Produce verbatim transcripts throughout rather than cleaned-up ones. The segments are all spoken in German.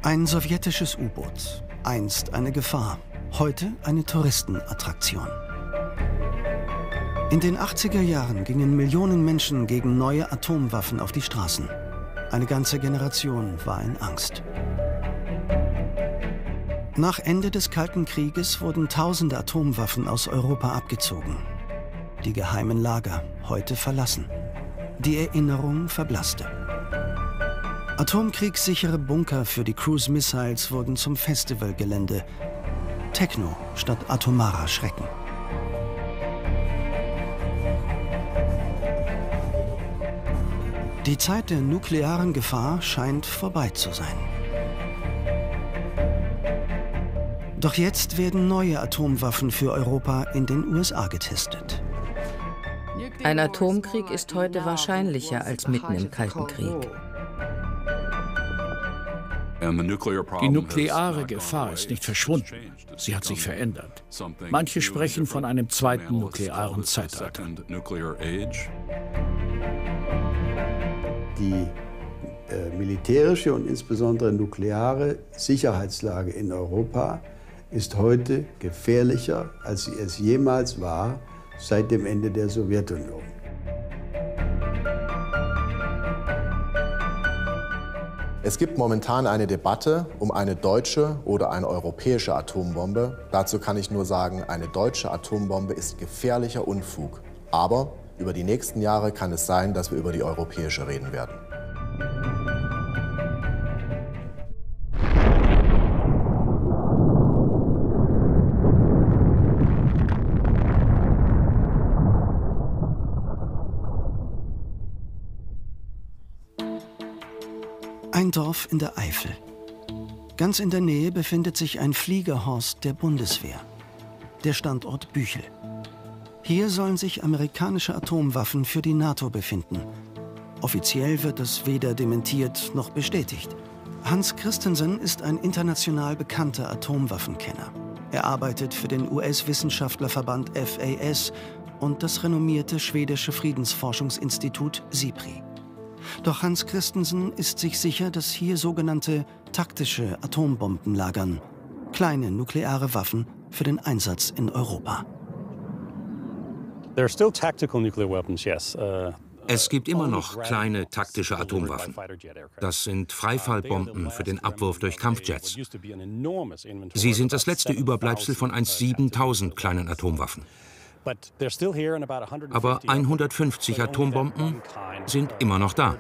Ein sowjetisches U-Boot, einst eine Gefahr, heute eine Touristenattraktion. In den achtziger Jahren gingen Millionen Menschen gegen neue Atomwaffen auf die Straßen. Eine ganze Generation war in Angst. Nach Ende des Kalten Krieges wurden tausende Atomwaffen aus Europa abgezogen. Die geheimen Lager heute verlassen. Die Erinnerung verblasste. Atomkriegssichere Bunker für die Cruise Missiles wurden zum Festivalgelände. Techno statt atomarer Schrecken. Die Zeit der nuklearen Gefahr scheint vorbei zu sein. Doch jetzt werden neue Atomwaffen für Europa in den U S A getestet. Ein Atomkrieg ist heute wahrscheinlicher als mitten im Kalten Krieg. Die nukleare Gefahr ist nicht verschwunden. Sie hat sich verändert. Manche sprechen von einem zweiten nuklearen Zeitalter. Die äh, militärische und insbesondere nukleare Sicherheitslage in Europa ist heute gefährlicher, als sie es jemals war seit dem Ende der Sowjetunion. Es gibt momentan eine Debatte um eine deutsche oder eine europäische Atombombe. Dazu kann ich nur sagen, eine deutsche Atombombe ist gefährlicher Unfug. Aber über die nächsten Jahre kann es sein, dass wir über die europäische reden werden. Ein Dorf in der Eifel. Ganz in der Nähe befindet sich ein Fliegerhorst der Bundeswehr, der Standort Büchel. Hier sollen sich amerikanische Atomwaffen für die NATO befinden. Offiziell wird es weder dementiert noch bestätigt. Hans Christensen ist ein international bekannter Atomwaffenkenner. Er arbeitet für den U S-Wissenschaftlerverband F A S und das renommierte schwedische Friedensforschungsinstitut SIPRI. Doch Hans Christensen ist sich sicher, dass hier sogenannte taktische Atombomben lagern. Kleine nukleare Waffen für den Einsatz in Europa. Es gibt immer noch kleine taktische Atomwaffen. Das sind Freifallbomben für den Abwurf durch Kampfjets. Sie sind das letzte Überbleibsel von einst siebentausend kleinen Atomwaffen. Aber hundertfünfzig Atombomben sind immer noch da.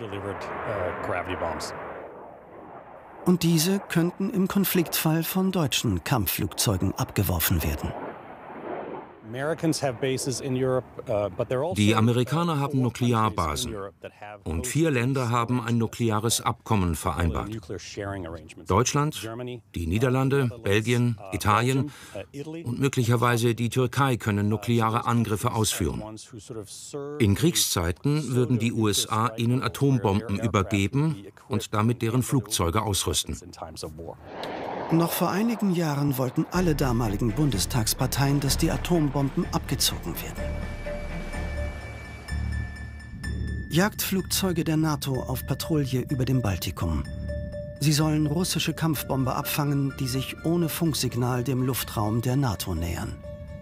Und diese könnten im Konfliktfall von deutschen Kampfflugzeugen abgeworfen werden. Die Amerikaner haben Nuklearbasen und vier Länder haben ein nukleares Abkommen vereinbart. Deutschland, die Niederlande, Belgien, Italien und möglicherweise die Türkei können nukleare Angriffe ausführen. In Kriegszeiten würden die U S A ihnen Atombomben übergeben und damit deren Flugzeuge ausrüsten. Noch vor einigen Jahren wollten alle damaligen Bundestagsparteien, dass die Atombomben abgezogen werden. Jagdflugzeuge der NATO auf Patrouille über dem Baltikum. Sie sollen russische Kampfbomber abfangen, die sich ohne Funksignal dem Luftraum der NATO nähern.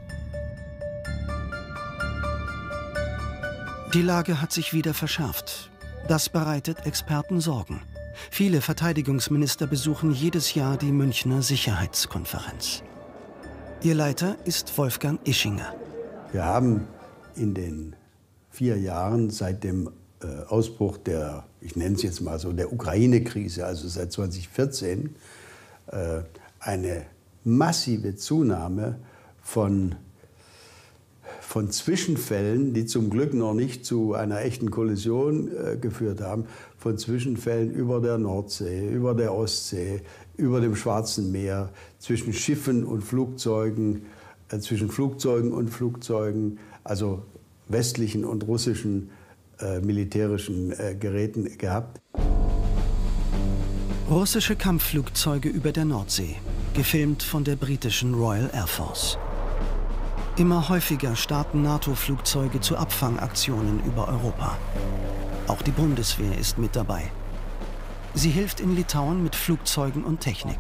Die Lage hat sich wieder verschärft. Das bereitet Experten Sorgen. Viele Verteidigungsminister besuchen jedes Jahr die Münchner Sicherheitskonferenz. Ihr Leiter ist Wolfgang Ischinger. Wir haben in den vier Jahren seit dem äh, Ausbruch der, ich nenne es jetzt mal so, der Ukraine-Krise, also seit zweitausendvierzehn, äh, eine massive Zunahme von von Zwischenfällen, die zum Glück noch nicht zu einer echten Kollision äh, geführt haben, von Zwischenfällen über der Nordsee, über der Ostsee, über dem Schwarzen Meer, zwischen Schiffen und Flugzeugen, äh, zwischen Flugzeugen und Flugzeugen, also westlichen und russischen äh, militärischen äh, Geräten gehabt. Russische Kampfflugzeuge über der Nordsee, gefilmt von der britischen Royal Air Force. Immer häufiger starten NATO-Flugzeuge zu Abfangaktionen über Europa. Auch die Bundeswehr ist mit dabei. Sie hilft in Litauen mit Flugzeugen und Technik.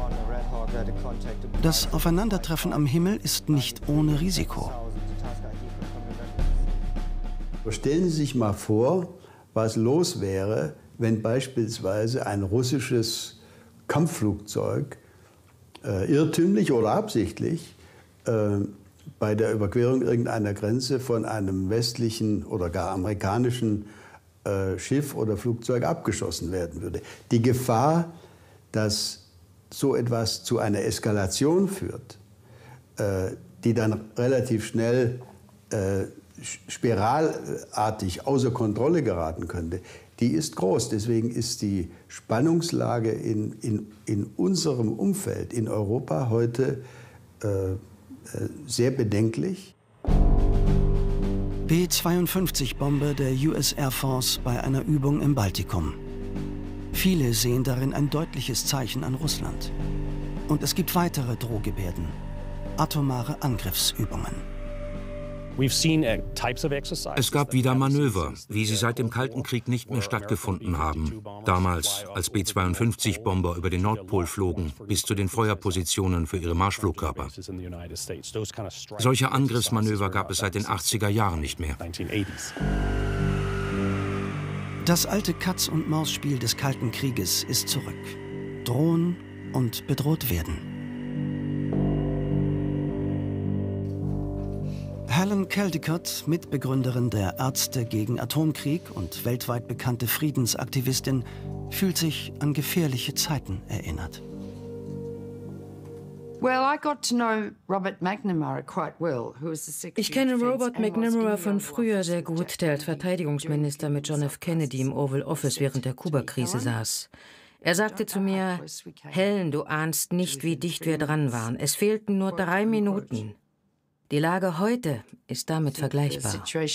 Das Aufeinandertreffen am Himmel ist nicht ohne Risiko. Stellen Sie sich mal vor, was los wäre, wenn beispielsweise ein russisches Kampfflugzeug äh, irrtümlich oder absichtlich äh, bei der Überquerung irgendeiner Grenze von einem westlichen oder gar amerikanischen äh, Schiff oder Flugzeug abgeschossen werden würde. Die Gefahr, dass so etwas zu einer Eskalation führt, äh, die dann relativ schnell äh, spiralartig außer Kontrolle geraten könnte, die ist groß. Deswegen ist die Spannungslage in, in, in unserem Umfeld in Europa heute äh, sehr bedenklich. B zweiundfünfzig-Bomber der U S Air Force bei einer Übung im Baltikum. Viele sehen darin ein deutliches Zeichen an Russland. Und es gibt weitere Drohgebärden. Atomare Angriffsübungen. Es gab wieder Manöver, wie sie seit dem Kalten Krieg nicht mehr stattgefunden haben. Damals, als B zweiundfünfzig-Bomber über den Nordpol flogen, bis zu den Feuerpositionen für ihre Marschflugkörper. Solche Angriffsmanöver gab es seit den achtziger Jahren nicht mehr. Das alte Katz-und-Maus-Spiel des Kalten Krieges ist zurück. Drohen und bedroht werden. Helen Caldicott, Mitbegründerin der Ärzte gegen Atomkrieg und weltweit bekannte Friedensaktivistin, fühlt sich an gefährliche Zeiten erinnert. Ich kenne Robert McNamara von früher sehr gut, der als Verteidigungsminister mit John F. Kennedy im Oval Office während der Kuba-Krise saß. Er sagte zu mir, Helen, du ahnst nicht, wie dicht wir dran waren. Es fehlten nur drei Minuten. Die Lage heute ist damit vergleichbar.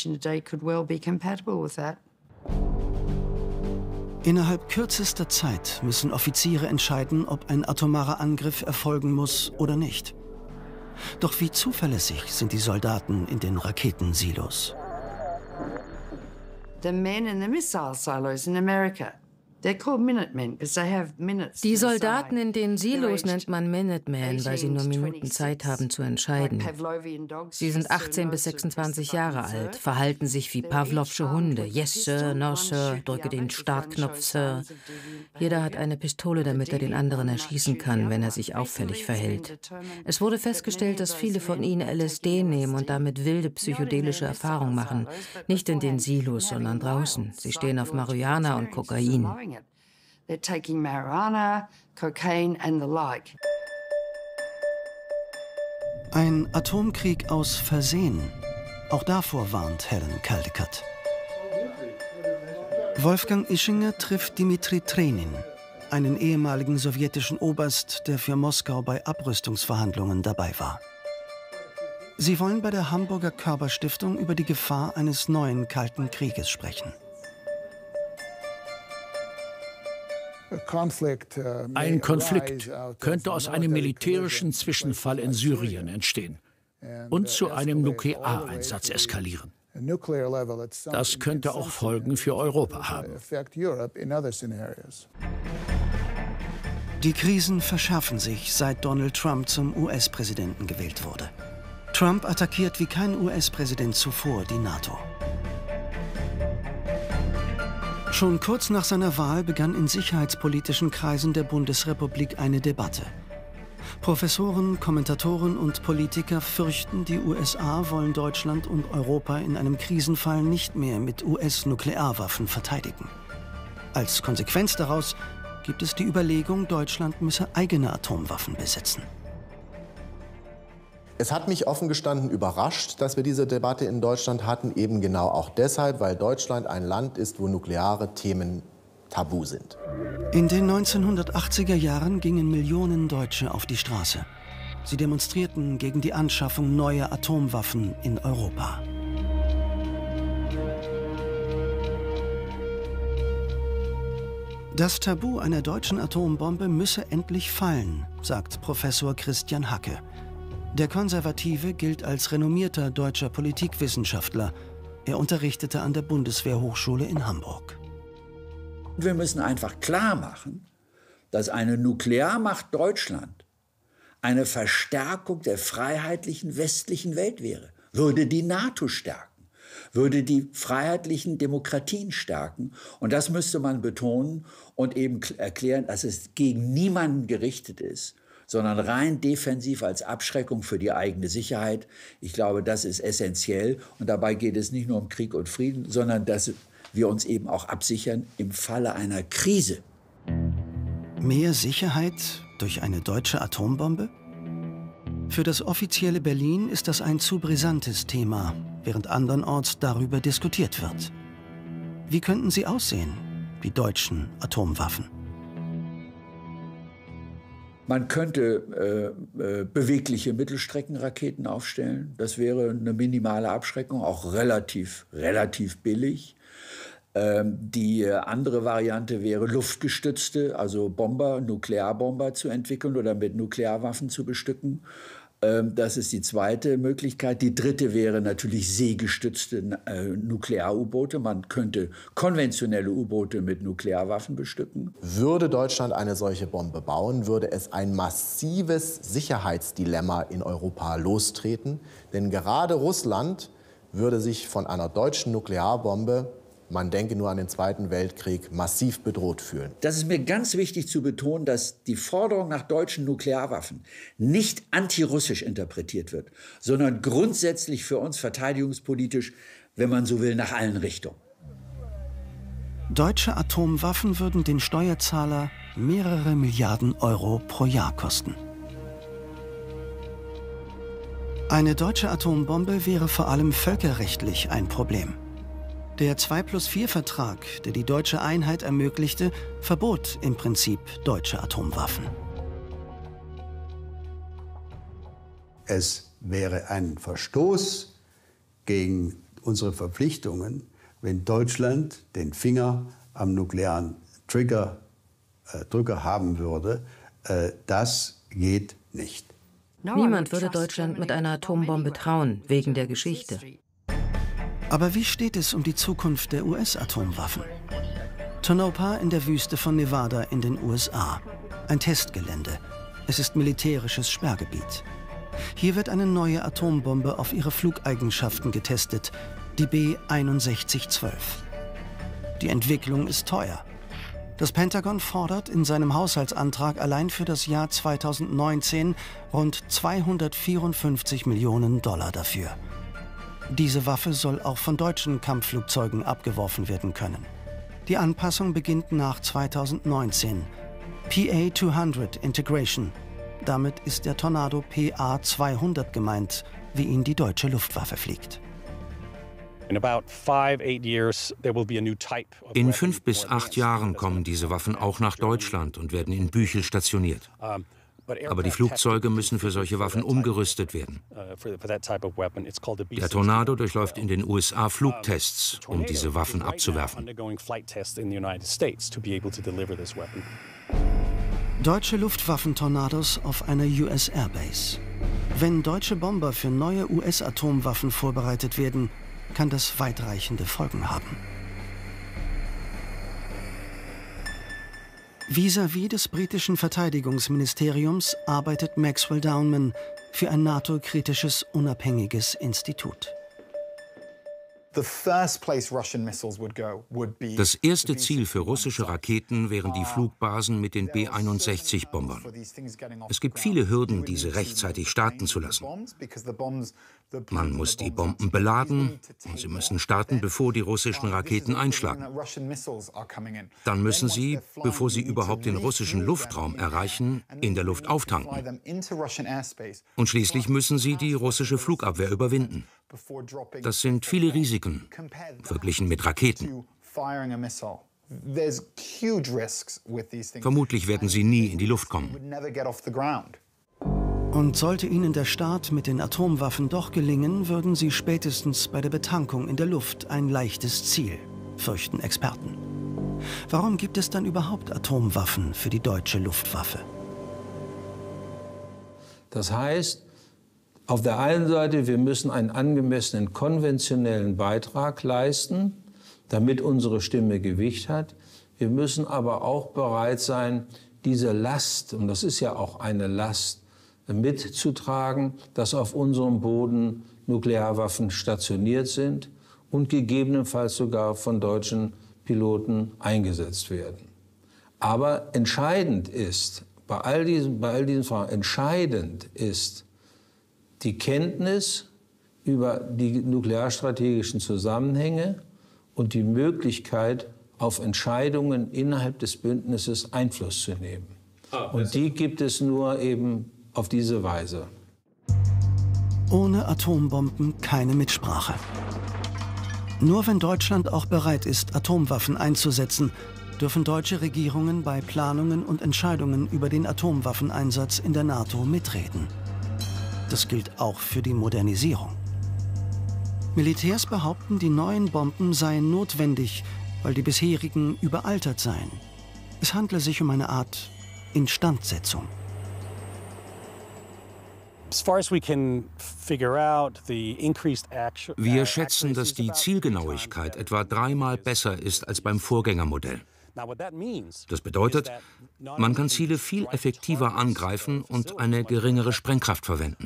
Innerhalb kürzester Zeit müssen Offiziere entscheiden, ob ein atomarer Angriff erfolgen muss oder nicht. Doch wie zuverlässig sind die Soldaten in den Raketensilos? Die Soldaten in den Silos nennt man Minutemen, weil sie nur Minuten Zeit haben zu entscheiden. Sie sind achtzehn bis sechsundzwanzig Jahre alt, verhalten sich wie Pawlowsche Hunde. Yes, Sir, no, Sir, drücke den Startknopf, Sir. Jeder hat eine Pistole, damit er den anderen erschießen kann, wenn er sich auffällig verhält. Es wurde festgestellt, dass viele von ihnen L S D nehmen und damit wilde psychedelische Erfahrungen machen. Nicht in den Silos, sondern draußen. Sie stehen auf Marihuana und Kokain. They're taking marijuana, cocaine and the like. Ein Atomkrieg aus Versehen. Auch davor warnt Helen Caldicott. Wolfgang Ischinger trifft Dimitri Trenin, einen ehemaligen sowjetischen Oberst, der für Moskau bei Abrüstungsverhandlungen dabei war. Sie wollen bei der Hamburger Körperstiftung über die Gefahr eines neuen Kalten Krieges sprechen. Ein Konflikt könnte aus einem militärischen Zwischenfall in Syrien entstehen und zu einem Nukleareinsatz eskalieren. Das könnte auch Folgen für Europa haben. Die Krisen verschärfen sich, seit Donald Trump zum U S-Präsidenten gewählt wurde. Trump attackiert wie kein U S-Präsident zuvor die NATO. Schon kurz nach seiner Wahl begann in sicherheitspolitischen Kreisen der Bundesrepublik eine Debatte. Professoren, Kommentatoren und Politiker fürchten, die U S A wollen Deutschland und Europa in einem Krisenfall nicht mehr mit U S-Nuklearwaffen verteidigen. Als Konsequenz daraus gibt es die Überlegung, Deutschland müsse eigene Atomwaffen besitzen. Es hat mich offen gestanden überrascht, dass wir diese Debatte in Deutschland hatten, eben genau auch deshalb, weil Deutschland ein Land ist, wo nukleare Themen tabu sind. In den neunzehnhundertachtziger Jahren gingen Millionen Deutsche auf die Straße. Sie demonstrierten gegen die Anschaffung neuer Atomwaffen in Europa. Das Tabu einer deutschen Atombombe müsse endlich fallen, sagt Professor Christian Hacke. Der Konservative gilt als renommierter deutscher Politikwissenschaftler. Er unterrichtete an der Bundeswehrhochschule in Hamburg. Wir müssen einfach klar machen, dass eine Nuklearmacht Deutschland eine Verstärkung der freiheitlichen westlichen Welt wäre, würde die NATO stärken, würde die freiheitlichen Demokratien stärken. Und das müsste man betonen und eben erklären, dass es gegen niemanden gerichtet ist, sondern rein defensiv als Abschreckung für die eigene Sicherheit. Ich glaube, das ist essentiell. Und dabei geht es nicht nur um Krieg und Frieden, sondern dass wir uns eben auch absichern im Falle einer Krise. Mehr Sicherheit durch eine deutsche Atombombe? Für das offizielle Berlin ist das ein zu brisantes Thema, während andernorts darüber diskutiert wird. Wie könnten sie aussehen, die deutschen Atomwaffen? Man könnte äh, äh, bewegliche Mittelstreckenraketen aufstellen. Das wäre eine minimale Abschreckung, auch relativ, relativ billig. Ähm, die andere Variante wäre, luftgestützte, also Bomber, Nuklearbomber zu entwickeln oder mit Nuklearwaffen zu bestücken. Ähm, das ist die zweite Möglichkeit. Die dritte wäre natürlich seegestützte äh, Nuklear-U-Boote. Man könnte konventionelle U-Boote mit Nuklearwaffen bestücken. Würde Deutschland eine solche Bombe bauen, würde es ein massives Sicherheitsdilemma in Europa lostreten. Denn gerade Russland würde sich von einer deutschen Nuklearbombe, man denke nur an den Zweiten Weltkrieg, massiv bedroht fühlen. Das ist mir ganz wichtig zu betonen, dass die Forderung nach deutschen Nuklearwaffen nicht antirussisch interpretiert wird, sondern grundsätzlich für uns verteidigungspolitisch, wenn man so will, nach allen Richtungen. Deutsche Atomwaffen würden den Steuerzahler mehrere Milliarden Euro pro Jahr kosten. Eine deutsche Atombombe wäre vor allem völkerrechtlich ein Problem. Der zwei plus vier Vertrag, der die deutsche Einheit ermöglichte, verbot im Prinzip deutsche Atomwaffen. Es wäre ein Verstoß gegen unsere Verpflichtungen, wenn Deutschland den Finger am nuklearen Trigger, äh, Drücker haben würde. Äh, das geht nicht. Niemand würde Deutschland mit einer Atombombe trauen, wegen der Geschichte. Aber wie steht es um die Zukunft der U S-Atomwaffen? Tonopah in der Wüste von Nevada in den U S A. Ein Testgelände. Es ist militärisches Sperrgebiet. Hier wird eine neue Atombombe auf ihre Flugeigenschaften getestet, die B einundsechzig zwölf. Die Entwicklung ist teuer. Das Pentagon fordert in seinem Haushaltsantrag allein für das Jahr zweitausendneunzehn rund zweihundertvierundfünfzig Millionen Dollar dafür. Diese Waffe soll auch von deutschen Kampfflugzeugen abgeworfen werden können. Die Anpassung beginnt nach zweitausendneunzehn. P A zweihundert Integration. Damit ist der Tornado P A zweihundert gemeint, wie ihn die deutsche Luftwaffe fliegt. In fünf bis acht Jahren kommen diese Waffen auch nach Deutschland und werden in Büchel stationiert. Aber die Flugzeuge müssen für solche Waffen umgerüstet werden. Der Tornado durchläuft in den U S A Flugtests, um diese Waffen abzuwerfen. Deutsche Luftwaffen-Tornados auf einer U S Airbase. Wenn deutsche Bomber für neue U S-Atomwaffen vorbereitet werden, kann das weitreichende Folgen haben. Vis-à-vis des britischen Verteidigungsministeriums arbeitet Maxwell Downman für ein NATO-kritisches, unabhängiges Institut. Das erste Ziel für russische Raketen wären die Flugbasen mit den B einundsechzig-Bombern. Es gibt viele Hürden, diese rechtzeitig starten zu lassen. Man muss die Bomben beladen und sie müssen starten, bevor die russischen Raketen einschlagen. Dann müssen sie, bevor sie überhaupt den russischen Luftraum erreichen, in der Luft auftanken. Und schließlich müssen sie die russische Flugabwehr überwinden. Das sind viele Risiken, verglichen mit Raketen. Vermutlich werden sie nie in die Luft kommen. Und sollte ihnen der Start mit den Atomwaffen doch gelingen, würden sie spätestens bei der Betankung in der Luft ein leichtes Ziel, fürchten Experten. Warum gibt es dann überhaupt Atomwaffen für die deutsche Luftwaffe? Das heißt, auf der einen Seite, wir müssen einen angemessenen konventionellen Beitrag leisten, damit unsere Stimme Gewicht hat. Wir müssen aber auch bereit sein, diese Last, und das ist ja auch eine Last, mitzutragen, dass auf unserem Boden Nuklearwaffen stationiert sind und gegebenenfalls sogar von deutschen Piloten eingesetzt werden. Aber entscheidend ist, bei all diesen, bei all diesen Fragen, entscheidend ist die Kenntnis über die nuklearstrategischen Zusammenhänge und die Möglichkeit, auf Entscheidungen innerhalb des Bündnisses Einfluss zu nehmen. Und die gibt es nur eben auf diese Weise. Ohne Atombomben keine Mitsprache. Nur wenn Deutschland auch bereit ist, Atomwaffen einzusetzen, dürfen deutsche Regierungen bei Planungen und Entscheidungen über den Atomwaffeneinsatz in der NATO mitreden. Das gilt auch für die Modernisierung. Militärs behaupten, die neuen Bomben seien notwendig, weil die bisherigen überaltert seien. Es handle sich um eine Art Instandsetzung. Wir schätzen, dass die Zielgenauigkeit etwa dreimal besser ist als beim Vorgängermodell. Das bedeutet, man kann Ziele viel effektiver angreifen und eine geringere Sprengkraft verwenden.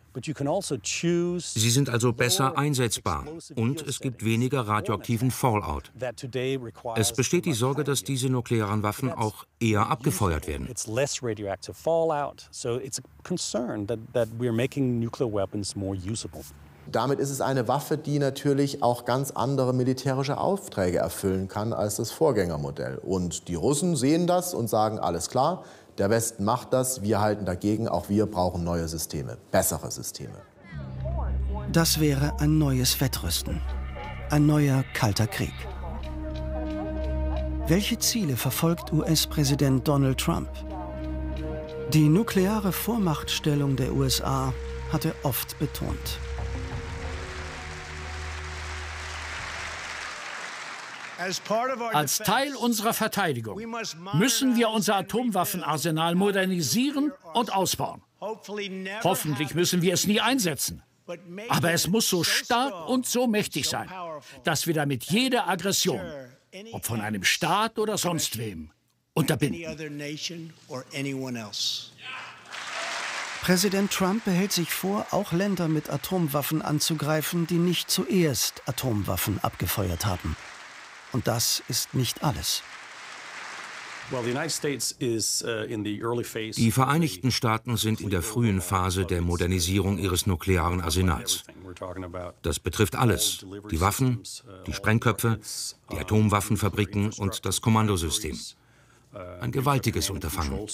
Sie sind also besser einsetzbar und es gibt weniger radioaktiven Fallout. Es besteht die Sorge, dass diese nuklearen Waffen auch eher abgefeuert werden. Damit ist es eine Waffe, die natürlich auch ganz andere militärische Aufträge erfüllen kann als das Vorgängermodell. Und die Russen sehen das und sagen, alles klar, der Westen macht das, wir halten dagegen, auch wir brauchen neue Systeme, bessere Systeme. Das wäre ein neues Wettrüsten, ein neuer Kalter Krieg. Welche Ziele verfolgt U S-Präsident Donald Trump? Die nukleare Vormachtstellung der U S A hat er oft betont. Als Teil unserer Verteidigung müssen wir unser Atomwaffenarsenal modernisieren und ausbauen. Hoffentlich müssen wir es nie einsetzen. Aber es muss so stark und so mächtig sein, dass wir damit jede Aggression, ob von einem Staat oder sonst wem, unterbinden. Präsident Trump behält sich vor, auch Länder mit Atomwaffen anzugreifen, die nicht zuerst Atomwaffen abgefeuert haben. Und das ist nicht alles. Die Vereinigten Staaten sind in der frühen Phase der Modernisierung ihres nuklearen Arsenals. Das betrifft alles: die Waffen, die Sprengköpfe, die Atomwaffenfabriken und das Kommandosystem. Ein gewaltiges Unterfangen.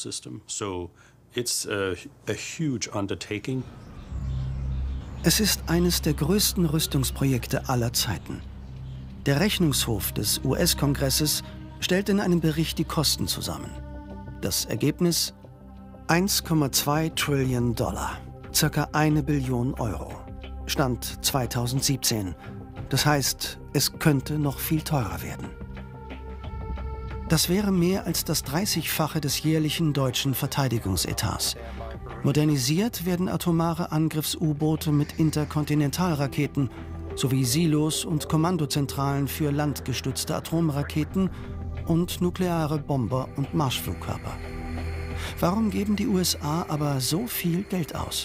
Es ist eines der größten Rüstungsprojekte aller Zeiten. Der Rechnungshof des U S-Kongresses stellt in einem Bericht die Kosten zusammen. Das Ergebnis? eins Komma zwei Trillionen Dollar, circa eine Billion Euro. Stand zweitausendsiebzehn. Das heißt, es könnte noch viel teurer werden. Das wäre mehr als das dreißigfache des jährlichen deutschen Verteidigungsetats. Modernisiert werden atomare Angriffs-U-Boote mit Interkontinentalraketen sowie Silos und Kommandozentralen für landgestützte Atomraketen und nukleare Bomber und Marschflugkörper. Warum geben die U S A aber so viel Geld aus?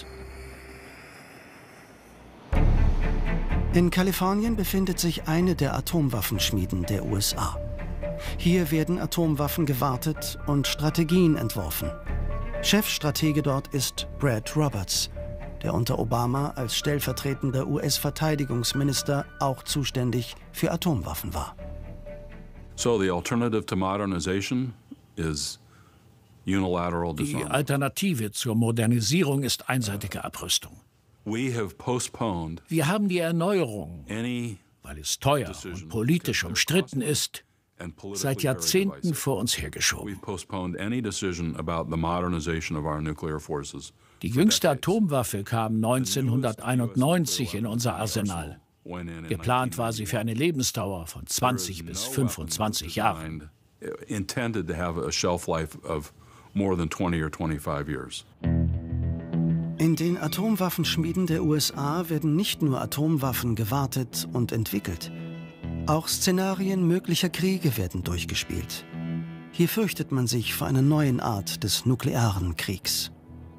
In Kalifornien befindet sich eine der Atomwaffenschmieden der U S A. Hier werden Atomwaffen gewartet und Strategien entworfen. Chefstratege dort ist Brad Roberts, der unter Obama als stellvertretender U S-Verteidigungsminister auch zuständig für Atomwaffen war. So the alternative to modernization is unilateral Die disarmament. Alternative zur Modernisierung ist einseitige Abrüstung. We have postponed Wir haben die Erneuerung, any weil es teuer und politisch umstritten ist, and politically seit very Jahrzehnten divisive. vor uns hergeschoben. We've postponed any decision about the modernization of our nuclear forces. Die jüngste Atomwaffe kam neunzehnhunderteinundneunzig in unser Arsenal. Geplant war sie für eine Lebensdauer von zwanzig bis fünfundzwanzig Jahren. Intended to have a shelf life of more than twenty or twenty-five years. In den Atomwaffenschmieden der U S A werden nicht nur Atomwaffen gewartet und entwickelt. Auch Szenarien möglicher Kriege werden durchgespielt. Hier fürchtet man sich vor einer neuen Art des nuklearen Kriegs.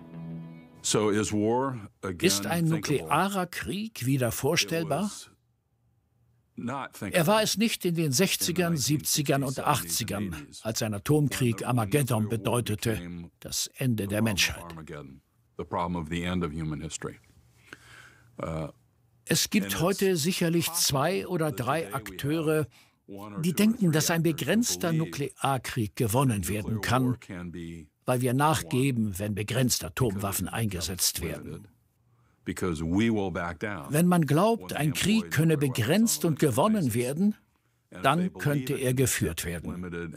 Ist ein nuklearer Krieg wieder vorstellbar? Er war es nicht in den sechzigern, siebzigern und achtzigern, als ein Atomkrieg Armageddon bedeutete, das Ende der Menschheit. Es gibt heute sicherlich zwei oder drei Akteure, die denken, dass ein begrenzter Nuklearkrieg gewonnen werden kann, weil wir nachgeben, wenn begrenzt Atomwaffen eingesetzt werden. Wenn man glaubt, ein Krieg könne begrenzt und gewonnen werden, dann könnte er geführt werden.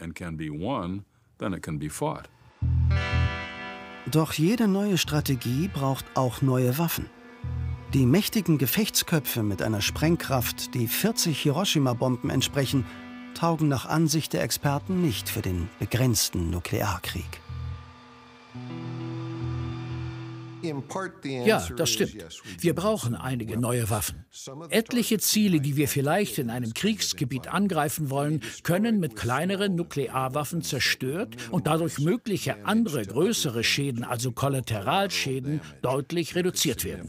Doch jede neue Strategie braucht auch neue Waffen. Die mächtigen Gefechtsköpfe mit einer Sprengkraft, die vierzig Hiroshima-Bomben entsprechen, taugen nach Ansicht der Experten nicht für den begrenzten Nuklearkrieg. Ja, das stimmt. Wir brauchen einige neue Waffen. Etliche Ziele, die wir vielleicht in einem Kriegsgebiet angreifen wollen, können mit kleineren Nuklearwaffen zerstört und dadurch mögliche andere größere Schäden, also Kollateralschäden, deutlich reduziert werden.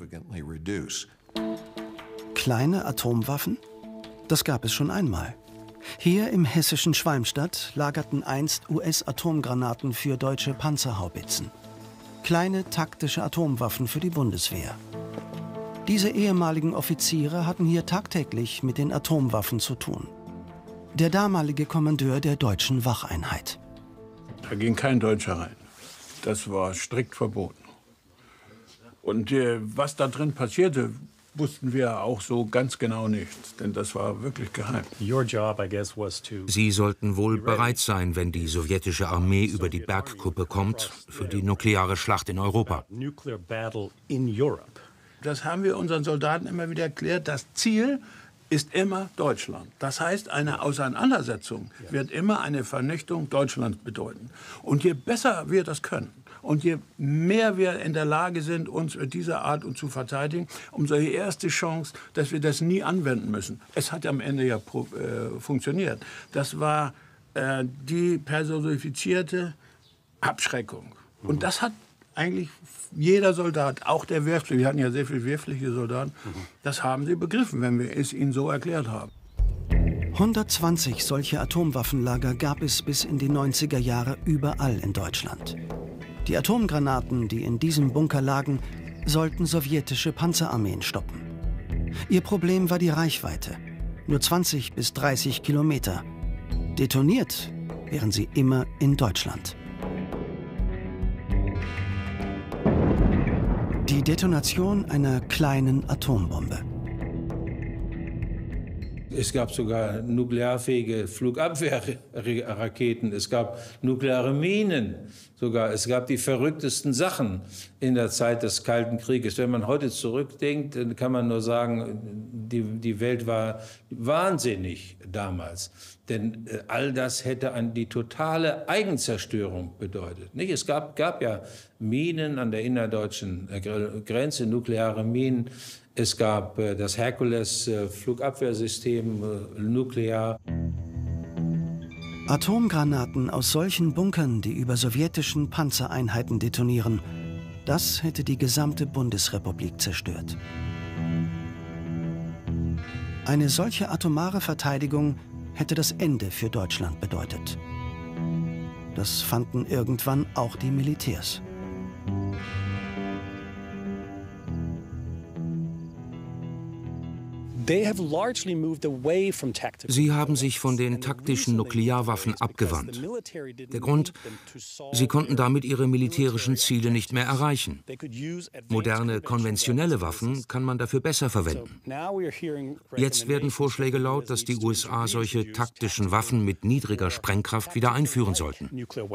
Kleine Atomwaffen? Das gab es schon einmal. Hier im hessischen Schwalmstadt lagerten einst U S-Atomgranaten für deutsche Panzerhaubitzen. Kleine taktische Atomwaffen für die Bundeswehr. Diese ehemaligen Offiziere hatten hier tagtäglich mit den Atomwaffen zu tun. Der damalige Kommandeur der deutschen Wacheinheit. Da ging kein Deutscher rein. Das war strikt verboten. Und äh, was da drin passierte, wussten wir auch so ganz genau nicht, denn das war wirklich geheim. Sie sollten wohl bereit sein, wenn die sowjetische Armee über die Bergkuppe kommt, für die nukleare Schlacht in Europa. Das haben wir unseren Soldaten immer wieder erklärt. Das Ziel ist immer Deutschland. Das heißt, eine Auseinandersetzung wird immer eine Vernichtung Deutschlands bedeuten. Und je besser wir das können, und je mehr wir in der Lage sind, uns mit dieser Art zu verteidigen, umso die erste Chance, dass wir das nie anwenden müssen. Es hat am Ende ja pro, äh, funktioniert. Das war äh, die personifizierte Abschreckung. Und das hat eigentlich jeder Soldat, auch der Wehrpflichtige, wir hatten ja sehr viele wehrpflichtige Soldaten, das haben sie begriffen, wenn wir es ihnen so erklärt haben. hundertzwanzig solche Atomwaffenlager gab es bis in die neunziger Jahre überall in Deutschland. Die Atomgranaten, die in diesem Bunker lagen, sollten sowjetische Panzerarmeen stoppen. Ihr Problem war die Reichweite, nur zwanzig bis dreißig Kilometer. Detoniert wären sie immer in Deutschland. Die Detonation einer kleinen Atombombe. Es gab sogar nuklearfähige Flugabwehrraketen. Es gab nukleare Minen sogar. Es gab die verrücktesten Sachen in der Zeit des Kalten Krieges. Wenn man heute zurückdenkt, dann kann man nur sagen, die, die Welt war wahnsinnig damals. Denn all das hätte an die totale Eigenzerstörung bedeutet. Nicht? Es gab, gab ja Minen an der innerdeutschen Grenze, nukleare Minen. Es gab äh, das Herkules-Flugabwehrsystem, äh, nuklear. Atomgranaten aus solchen Bunkern, die über sowjetischen Panzereinheiten detonieren, das hätte die gesamte Bundesrepublik zerstört. Eine solche atomare Verteidigung hätte das Ende für Deutschland bedeutet. Das fanden irgendwann auch die Militärs. Sie haben sich von den taktischen Nuklearwaffen abgewandt. Der Grund, sie konnten damit ihre militärischen Ziele nicht mehr erreichen. Moderne, konventionelle Waffen kann man dafür besser verwenden. Jetzt werden Vorschläge laut, dass die U S A solche taktischen Waffen mit niedriger Sprengkraft wieder einführen sollten.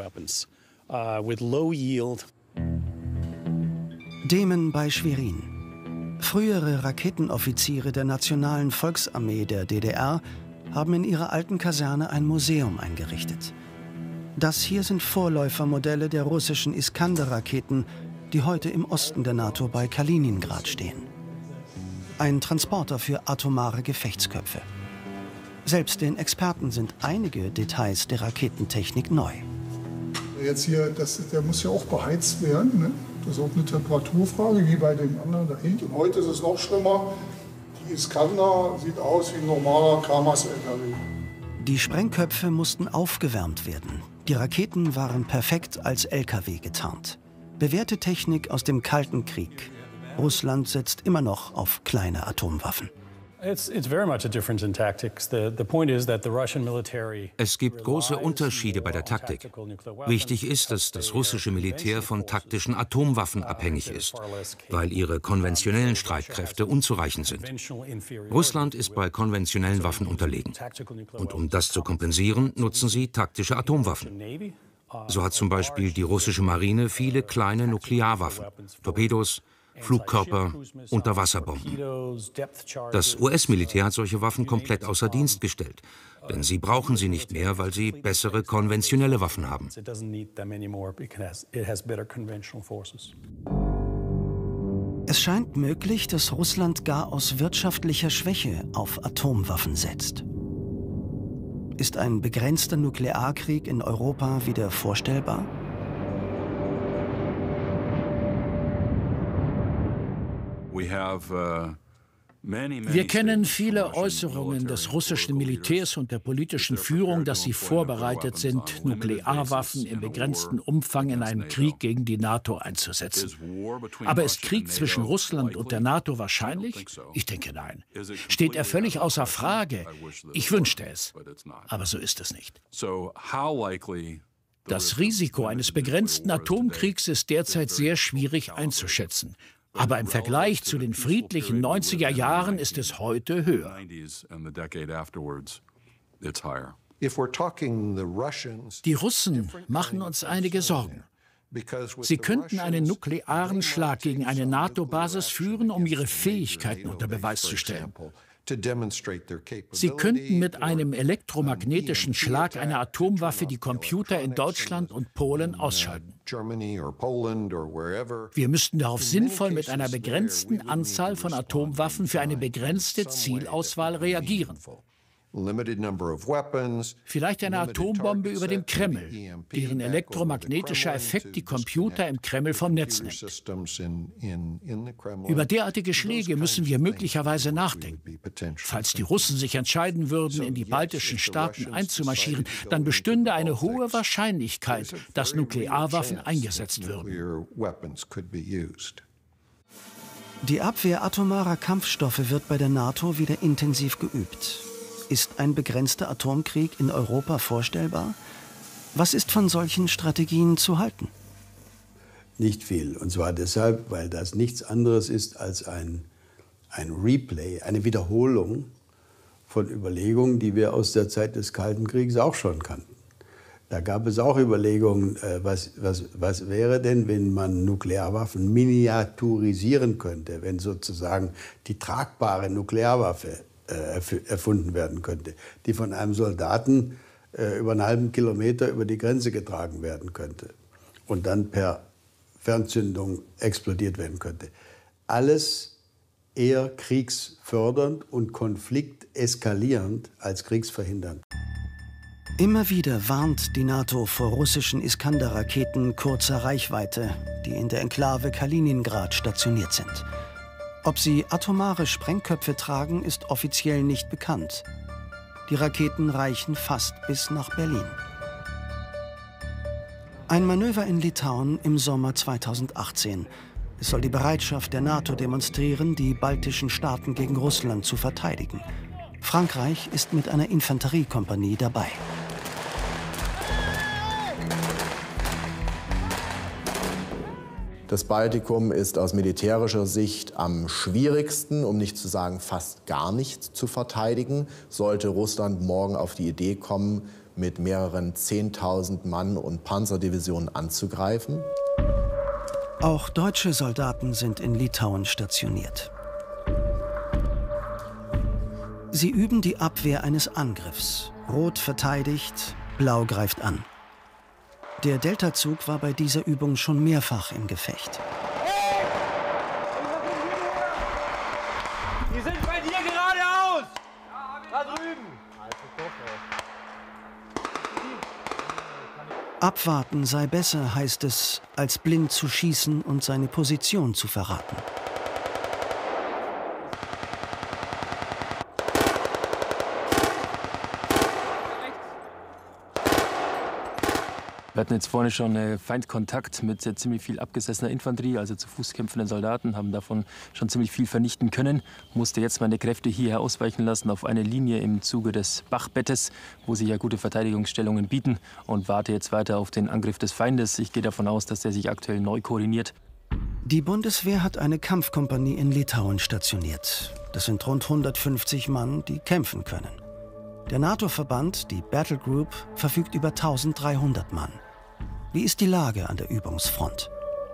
Demen bei Schwerin. Frühere Raketenoffiziere der Nationalen Volksarmee der D D R haben in ihrer alten Kaserne ein Museum eingerichtet. Das hier sind Vorläufermodelle der russischen Iskander-Raketen, die heute im Osten der NATO bei Kaliningrad stehen. Ein Transporter für atomare Gefechtsköpfe. Selbst den Experten sind einige Details der Raketentechnik neu. Jetzt hier, das, der muss ja auch beheizt werden. Ne? Das ist auch eine Temperaturfrage, wie bei dem anderen da hinten. Und heute ist es noch schlimmer. Die Iskander sieht aus wie ein normaler Kamaz-L K W. Die Sprengköpfe mussten aufgewärmt werden. Die Raketen waren perfekt als L K W getarnt. Bewährte Technik aus dem Kalten Krieg. Russland setzt immer noch auf kleine Atomwaffen. Es gibt große Unterschiede bei der Taktik. Wichtig ist, dass das russische Militär von taktischen Atomwaffen abhängig ist, weil ihre konventionellen Streitkräfte unzureichend sind. Russland ist bei konventionellen Waffen unterlegen. Und um das zu kompensieren, nutzen sie taktische Atomwaffen. So hat zum Beispiel die russische Marine viele kleine Nuklearwaffen, Torpedos, Flugkörper, Unterwasserbomben. Das U S-Militär hat solche Waffen komplett außer Dienst gestellt, denn sie brauchen sie nicht mehr, weil sie bessere konventionelle Waffen haben. Es scheint möglich, dass Russland gar aus wirtschaftlicher Schwäche auf Atomwaffen setzt. Ist ein begrenzter Nuklearkrieg in Europa wieder vorstellbar? Wir kennen viele Äußerungen des russischen Militärs und der politischen Führung, dass sie vorbereitet sind, Nuklearwaffen im begrenzten Umfang in einen Krieg gegen die NATO einzusetzen. Aber ist Krieg zwischen Russland und der NATO wahrscheinlich? Ich denke nein. Steht er völlig außer Frage? Ich wünschte es. Aber so ist es nicht. Das Risiko eines begrenzten Atomkriegs ist derzeit sehr schwierig einzuschätzen. Aber im Vergleich zu den friedlichen neunziger Jahren ist es heute höher. Die Russen machen uns einige Sorgen. Sie könnten einen nuklearen Schlag gegen eine NATO-Basis führen, um ihre Fähigkeiten unter Beweis zu stellen. Sie könnten mit einem elektromagnetischen Schlag einer Atomwaffe die Computer in Deutschland und Polen ausschalten. Wir müssten darauf sinnvoll mit einer begrenzten Anzahl von Atomwaffen für eine begrenzte Zielauswahl reagieren. Vielleicht eine Atombombe über dem Kreml, deren elektromagnetischer Effekt die Computer im Kreml vom Netz nimmt. Über derartige Schläge müssen wir möglicherweise nachdenken. Falls die Russen sich entscheiden würden, in die baltischen Staaten einzumarschieren, dann bestünde eine hohe Wahrscheinlichkeit, dass Nuklearwaffen eingesetzt würden. Die Abwehr atomarer Kampfstoffe wird bei der NATO wieder intensiv geübt. Ist ein begrenzter Atomkrieg in Europa vorstellbar? Was ist von solchen Strategien zu halten? Nicht viel. Und zwar deshalb, weil das nichts anderes ist als ein, ein Replay, eine Wiederholung von Überlegungen, die wir aus der Zeit des Kalten Krieges auch schon kannten. Da gab es auch Überlegungen, äh, was, was, was wäre denn, wenn man Nuklearwaffen miniaturisieren könnte, wenn sozusagen die tragbare Nuklearwaffe erfunden werden könnte, die von einem Soldaten äh, über einen halben Kilometer über die Grenze getragen werden könnte und dann per Fernzündung explodiert werden könnte. Alles eher kriegsfördernd und konflikteskalierend als kriegsverhindernd. Immer wieder warnt die NATO vor russischen Iskander-Raketen kurzer Reichweite, die in der Enklave Kaliningrad stationiert sind. Ob sie atomare Sprengköpfe tragen, ist offiziell nicht bekannt. Die Raketen reichen fast bis nach Berlin. Ein Manöver in Litauen im Sommer zweitausendachtzehn. Es soll die Bereitschaft der NATO demonstrieren, die baltischen Staaten gegen Russland zu verteidigen. Frankreich ist mit einer Infanteriekompanie dabei. Das Baltikum ist aus militärischer Sicht am schwierigsten, um nicht zu sagen fast gar nicht zu verteidigen. Sollte Russland morgen auf die Idee kommen, mit mehreren zehntausend Mann und Panzerdivisionen anzugreifen. Auch deutsche Soldaten sind in Litauen stationiert. Sie üben die Abwehr eines Angriffs. Rot verteidigt, Blau greift an. Der Deltazug war bei dieser Übung schon mehrfach im Gefecht. Die sind bei dir geradeaus! Da drüben! Abwarten sei besser, heißt es, als blind zu schießen und seine Position zu verraten. Wir hatten jetzt vorne schon äh, Feindkontakt mit äh, ziemlich viel abgesessener Infanterie, also zu Fuß kämpfenden Soldaten, haben davon schon ziemlich viel vernichten können. Musste jetzt meine Kräfte hierher ausweichen lassen auf eine Linie im Zuge des Bachbettes, wo sich ja gute Verteidigungsstellungen bieten, und warte jetzt weiter auf den Angriff des Feindes. Ich gehe davon aus, dass der sich aktuell neu koordiniert. Die Bundeswehr hat eine Kampfkompanie in Litauen stationiert. Das sind rund hundertfünfzig Mann, die kämpfen können. Der NATO-Verband, die Battle Group, verfügt über dreizehnhundert Mann. Wie ist die Lage an der Übungsfront?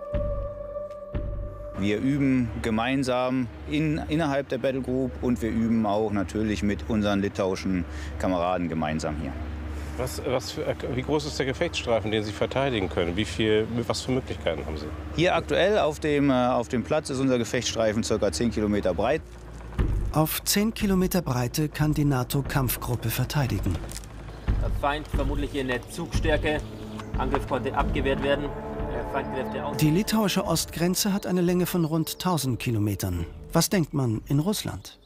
Wir üben gemeinsam in, innerhalb der Battle Group und wir üben auch natürlich mit unseren litauischen Kameraden gemeinsam hier. Was, was für, wie groß ist der Gefechtsstreifen, den Sie verteidigen können? Wie viel, was für Möglichkeiten haben Sie? Hier aktuell auf dem, auf dem Platz ist unser Gefechtsstreifen ca. zehn Kilometer breit. Auf zehn Kilometer Breite kann die NATO-Kampfgruppe verteidigen. Der Feind vermutlich in der Zugstärke. Angriff konnte abgewehrt werden. Feindkräfte aus. Die litauische Ostgrenze hat eine Länge von rund tausend Kilometern. Was denkt man in Russland?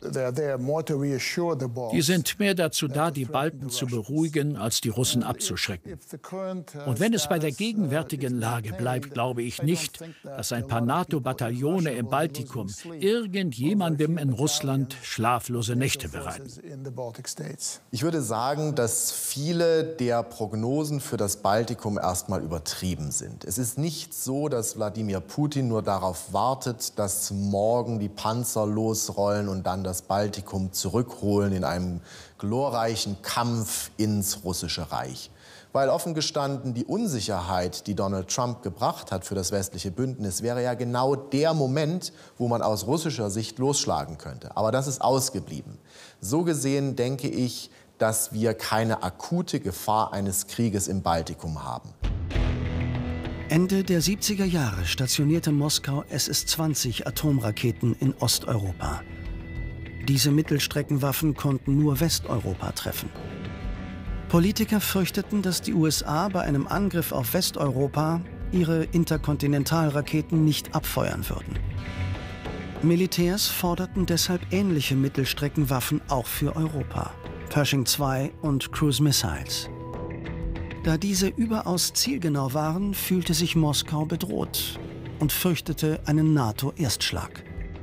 Die sind mehr dazu da, die Balten zu beruhigen, als die Russen abzuschrecken. Und wenn es bei der gegenwärtigen Lage bleibt, glaube ich nicht, dass ein paar NATO-Bataillone im Baltikum irgendjemandem in Russland schlaflose Nächte bereiten. Ich würde sagen, dass viele der Prognosen für das Baltikum erstmal übertrieben sind. Es ist nicht so, dass Wladimir Putin nur darauf wartet, dass morgen die Panzer losrollen und dann das Baltikum zurückholen in einem glorreichen Kampf ins russische Reich. Weil offen gestanden die Unsicherheit, die Donald Trump gebracht hat für das westliche Bündnis, wäre ja genau der Moment, wo man aus russischer Sicht losschlagen könnte. Aber das ist ausgeblieben. So gesehen denke ich, dass wir keine akute Gefahr eines Krieges im Baltikum haben. Ende der siebziger Jahre stationierte Moskau S S zwanzig Atomraketen in Osteuropa. Diese Mittelstreckenwaffen konnten nur Westeuropa treffen. Politiker fürchteten, dass die U S A bei einem Angriff auf Westeuropa ihre Interkontinentalraketen nicht abfeuern würden. Militärs forderten deshalb ähnliche Mittelstreckenwaffen auch für Europa, Pershing zwei und Cruise Missiles. Da diese überaus zielgenau waren, fühlte sich Moskau bedroht und fürchtete einen NATO-Erstschlag.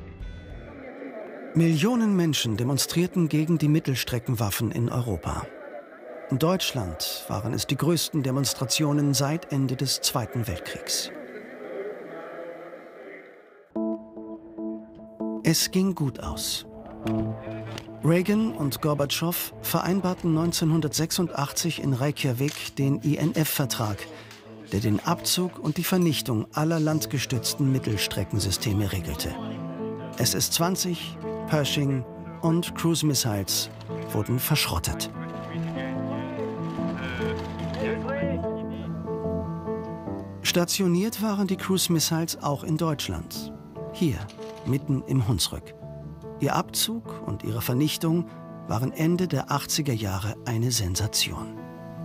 Millionen Menschen demonstrierten gegen die Mittelstreckenwaffen in Europa. In Deutschland waren es die größten Demonstrationen seit Ende des Zweiten Weltkriegs. Es ging gut aus. Reagan und Gorbatschow vereinbarten neunzehnhundertsechsundachtzig in Reykjavik den I N F-Vertrag, der den Abzug und die Vernichtung aller landgestützten Mittelstreckensysteme regelte. S S zwanzig, Pershing und Cruise Missiles wurden verschrottet. Stationiert waren die Cruise Missiles auch in Deutschland. Hier, mitten im Hunsrück. Ihr Abzug und ihre Vernichtung waren Ende der achtziger Jahre eine Sensation.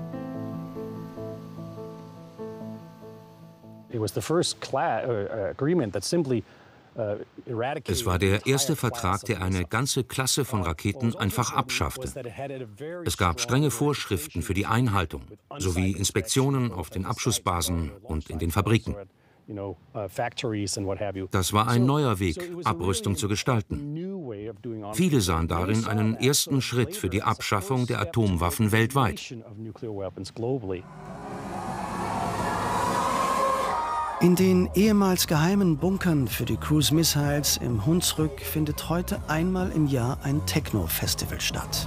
It was the first agreement that simply Es war der erste Vertrag, der eine ganze Klasse von Raketen einfach abschaffte. Es gab strenge Vorschriften für die Einhaltung, sowie Inspektionen auf den Abschussbasen und in den Fabriken. Das war ein neuer Weg, Abrüstung zu gestalten. Viele sahen darin einen ersten Schritt für die Abschaffung der Atomwaffen weltweit. In den ehemals geheimen Bunkern für die Cruise Missiles im Hunsrück findet heute einmal im Jahr ein Techno-Festival statt.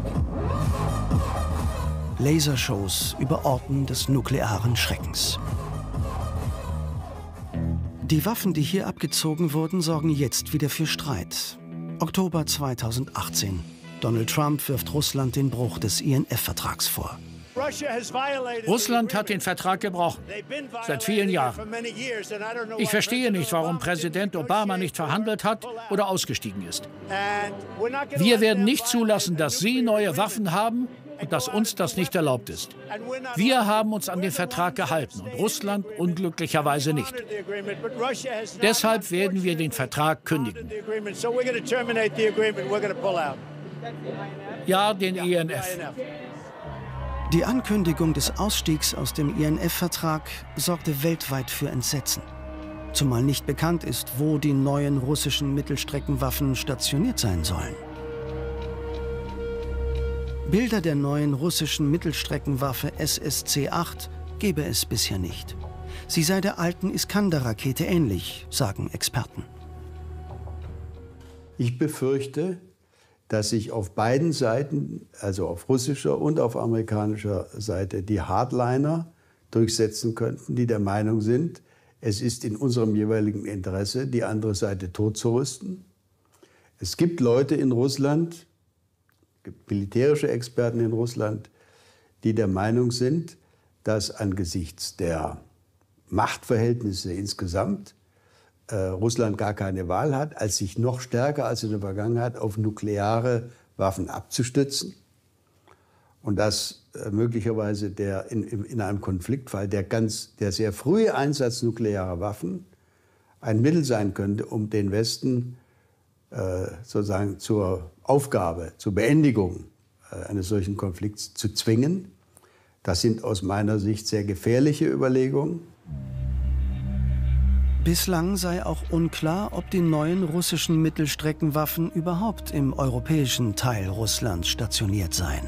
Lasershows über Orten des nuklearen Schreckens. Die Waffen, die hier abgezogen wurden, sorgen jetzt wieder für Streit. Oktober zweitausendachtzehn. Donald Trump wirft Russland den Bruch des I N F-Vertrags vor. Russland hat den Vertrag gebrochen, seit vielen Jahren. Ich verstehe nicht, warum Präsident Obama nicht verhandelt hat oder ausgestiegen ist. Wir werden nicht zulassen, dass Sie neue Waffen haben, und dass uns das nicht erlaubt ist. Wir haben uns an den Vertrag gehalten und Russland unglücklicherweise nicht. Deshalb werden wir den Vertrag kündigen. Ja, den I N F. Die Ankündigung des Ausstiegs aus dem I N F-Vertrag sorgte weltweit für Entsetzen. Zumal nicht bekannt ist, wo die neuen russischen Mittelstreckenwaffen stationiert sein sollen. Bilder der neuen russischen Mittelstreckenwaffe S S C acht gebe es bisher nicht. Sie sei der alten Iskander-Rakete ähnlich, sagen Experten. Ich befürchte, dass sich auf beiden Seiten, also auf russischer und auf amerikanischer Seite, die Hardliner durchsetzen könnten, die der Meinung sind, es ist in unserem jeweiligen Interesse, die andere Seite totzurüsten. Es gibt Leute in Russland, es gibt militärische Experten in Russland, die der Meinung sind, dass angesichts der Machtverhältnisse insgesamt äh, Russland gar keine Wahl hat, als sich noch stärker als in der Vergangenheit auf nukleare Waffen abzustützen. Und dass äh, möglicherweise der in, in, in einem Konfliktfall der, ganz, der sehr frühe Einsatz nuklearer Waffen ein Mittel sein könnte, um den Westen äh, sozusagen zur Aufgabe, zur Beendigung äh, eines solchen Konflikts zu zwingen. Das sind aus meiner Sicht sehr gefährliche Überlegungen. Bislang sei auch unklar, ob die neuen russischen Mittelstreckenwaffen überhaupt im europäischen Teil Russlands stationiert seien.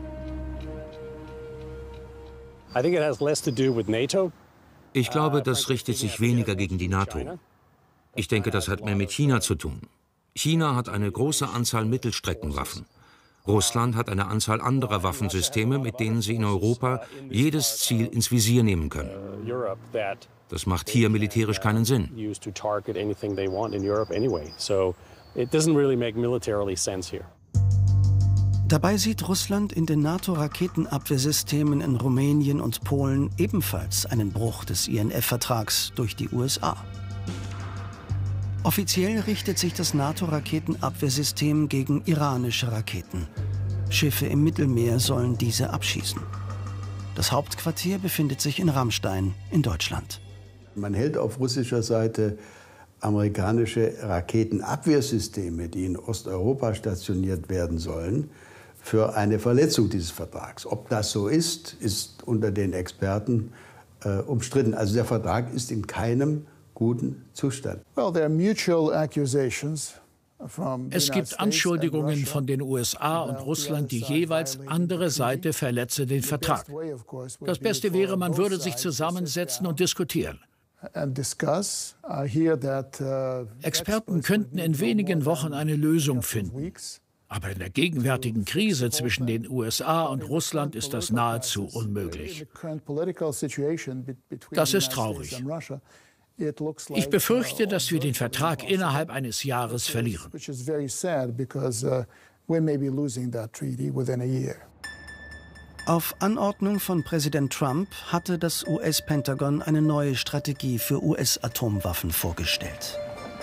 Ich glaube, das richtet sich weniger gegen die NATO. Ich denke, das hat mehr mit China zu tun. China hat eine große Anzahl Mittelstreckenwaffen. Russland hat eine Anzahl anderer Waffensysteme, mit denen sie in Europa jedes Ziel ins Visier nehmen können. Das macht hier militärisch keinen Sinn. Dabei sieht Russland in den NATO-Raketenabwehrsystemen in Rumänien und Polen ebenfalls einen Bruch des I N F-Vertrags durch die U S A. Offiziell richtet sich das NATO-Raketenabwehrsystem gegen iranische Raketen. Schiffe im Mittelmeer sollen diese abschießen. Das Hauptquartier befindet sich in Ramstein in Deutschland. Man hält auf russischer Seite amerikanische Raketenabwehrsysteme, die in Osteuropa stationiert werden sollen, für eine Verletzung dieses Vertrags. Ob das so ist, ist unter den Experten äh, umstritten. Also der Vertrag ist in keinem guten Zustand. Es gibt Anschuldigungen von den U S A und Russland, die jeweils andere Seite verletze den Vertrag. Das Beste wäre, man würde sich zusammensetzen und diskutieren. Experten könnten in wenigen Wochen eine Lösung finden. Aber in der gegenwärtigen Krise zwischen den U S A und Russland ist das nahezu unmöglich. Das ist traurig. Ich befürchte, dass wir den Vertrag innerhalb eines Jahres verlieren. Auf Anordnung von Präsident Trump hatte das U S-Pentagon eine neue Strategie für U S-Atomwaffen vorgestellt.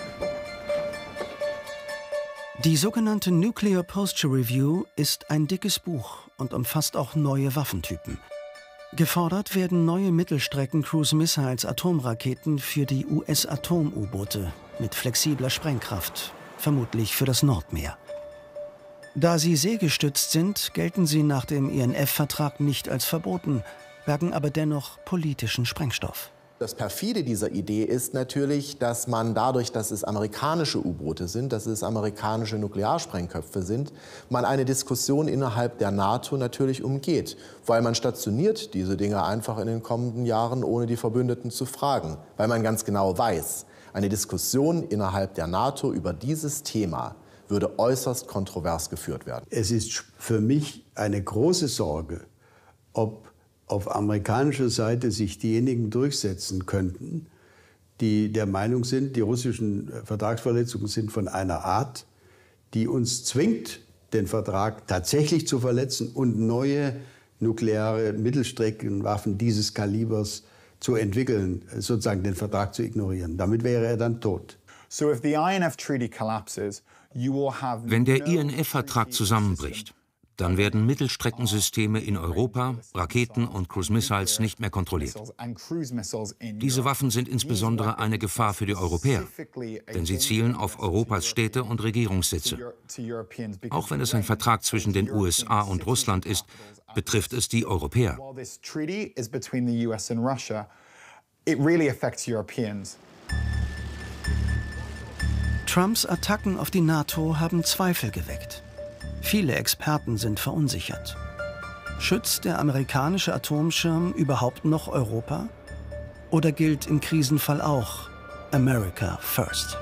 Die sogenannte Nuclear Posture Review ist ein dickes Buch und umfasst auch neue Waffentypen. Gefordert werden neue Mittelstrecken-Cruise-Missiles-Atomraketen für die U S-Atom-U-Boote mit flexibler Sprengkraft, vermutlich für das Nordmeer. Da sie seegestützt sind, gelten sie nach dem I N F-Vertrag nicht als verboten, bergen aber dennoch politischen Sprengstoff. Das perfide dieser Idee ist natürlich, dass man dadurch, dass es amerikanische U-Boote sind, dass es amerikanische Nuklearsprengköpfe sind, man eine Diskussion innerhalb der NATO natürlich umgeht, weil man stationiert diese Dinge einfach in den kommenden Jahren, ohne die Verbündeten zu fragen, weil man ganz genau weiß, eine Diskussion innerhalb der NATO über dieses Thema würde äußerst kontrovers geführt werden. Es ist für mich eine große Sorge, ob auf amerikanischer Seite sich diejenigen durchsetzen könnten, die der Meinung sind, die russischen Vertragsverletzungen sind von einer Art, die uns zwingt, den Vertrag tatsächlich zu verletzen und neue nukleare Mittelstreckenwaffen dieses Kalibers zu entwickeln, sozusagen den Vertrag zu ignorieren. Damit wäre er dann tot. Wenn der I N F-Vertrag zusammenbricht, dann werden Mittelstreckensysteme in Europa, Raketen und Cruise Missiles nicht mehr kontrolliert. Diese Waffen sind insbesondere eine Gefahr für die Europäer, denn sie zielen auf Europas Städte und Regierungssitze. Auch wenn es ein Vertrag zwischen den U S A und Russland ist, betrifft es die Europäer. Trumps Attacken auf die NATO haben Zweifel geweckt. Viele Experten sind verunsichert. Schützt der amerikanische Atomschirm überhaupt noch Europa? Oder gilt im Krisenfall auch America First?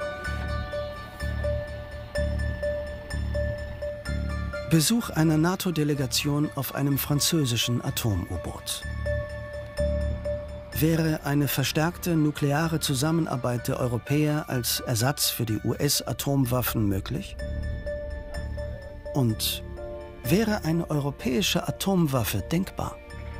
Besuch einer NATO-Delegation auf einem französischen Atom-U-Boot. Wäre eine verstärkte nukleare Zusammenarbeit der Europäer als Ersatz für die U S-Atomwaffen möglich? Und wäre eine europäische Atomwaffe denkbar?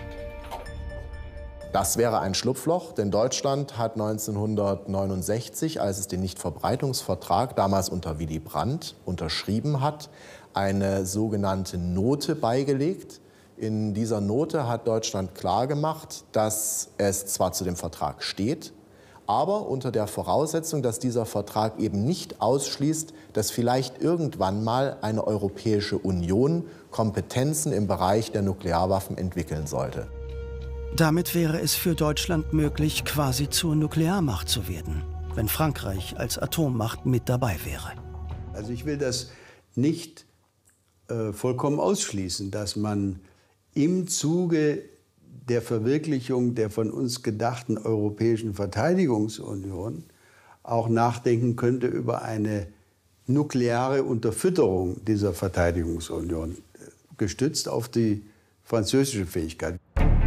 Das wäre ein Schlupfloch, denn Deutschland hat neunzehnhundertneunundsechzig, als es den Nichtverbreitungsvertrag damals unter Willy Brandt unterschrieben hat, eine sogenannte Note beigelegt. In dieser Note hat Deutschland klargemacht, dass es zwar zu dem Vertrag steht, aber unter der Voraussetzung, dass dieser Vertrag eben nicht ausschließt, dass vielleicht irgendwann mal eine Europäische Union Kompetenzen im Bereich der Nuklearwaffen entwickeln sollte. Damit wäre es für Deutschland möglich, quasi zur Nuklearmacht zu werden, wenn Frankreich als Atommacht mit dabei wäre. Also ich will das nicht äh, vollkommen ausschließen, dass man im Zuge der Verwirklichung der von uns gedachten Europäischen Verteidigungsunion auch nachdenken könnte über eine nukleare Unterfütterung dieser Verteidigungsunion, gestützt auf die französische Fähigkeit.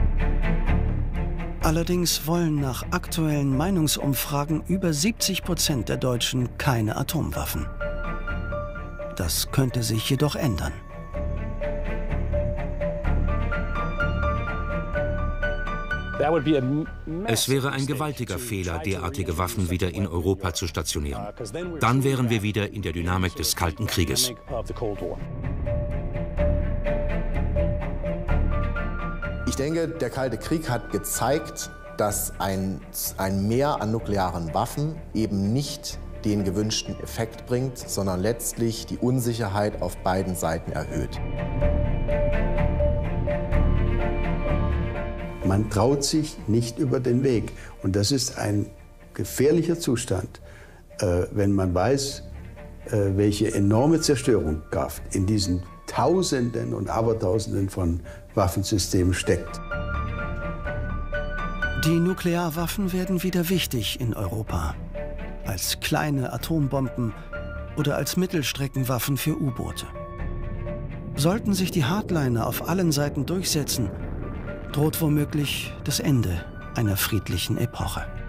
Allerdings wollen nach aktuellen Meinungsumfragen über siebzig Prozent der Deutschen keine Atomwaffen. Das könnte sich jedoch ändern. Es wäre ein gewaltiger Fehler, derartige Waffen wieder in Europa zu stationieren. Dann wären wir wieder in der Dynamik des Kalten Krieges. Ich denke, der Kalte Krieg hat gezeigt, dass ein, ein Mehr an nuklearen Waffen eben nicht den gewünschten Effekt bringt, sondern letztlich die Unsicherheit auf beiden Seiten erhöht. Man traut sich nicht über den Weg. Und das ist ein gefährlicher Zustand, äh, wenn man weiß, äh, welche enorme Zerstörungskraft in diesen Tausenden und Abertausenden von Waffensystemen steckt. Die Nuklearwaffen werden wieder wichtig in Europa. Als kleine Atombomben oder als Mittelstreckenwaffen für U-Boote. Sollten sich die Hardliner auf allen Seiten durchsetzen, droht womöglich das Ende einer friedlichen Epoche.